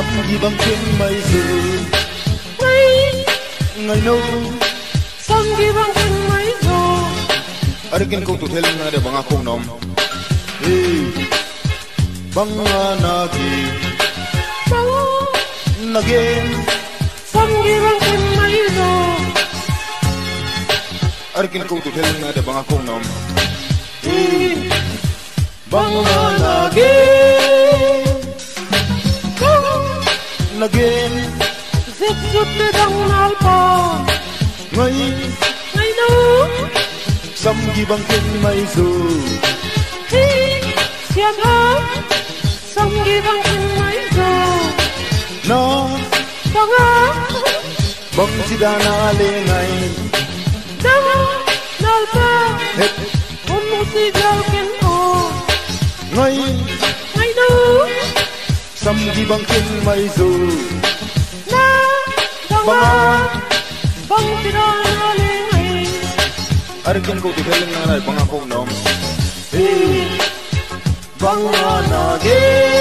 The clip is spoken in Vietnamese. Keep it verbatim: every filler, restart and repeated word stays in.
sắp đi băng trên mây rồi ngày ngày nâu sắp đi băng trên mây rồi ada kin kau tu teling ada bang aku nom hey bang nagi bang nagain sắp đi băng trên mây rồi ada kin kau tu teling ada bang aku nom hey bang nagi nagain zip zut te dang nalpa ngay ngay no sắp đi băng trên mây rồi hey siam ha sắp đi băng trên mây rồi nó bang ha bang sida na le ngay dang nalpa hết on mo si gal ken o ngay ngay no sắp đi băng trên mây rồi na bang bang ha bang sida na le ngai ada kin kau tu teling ada bang aku nom hey bang nagi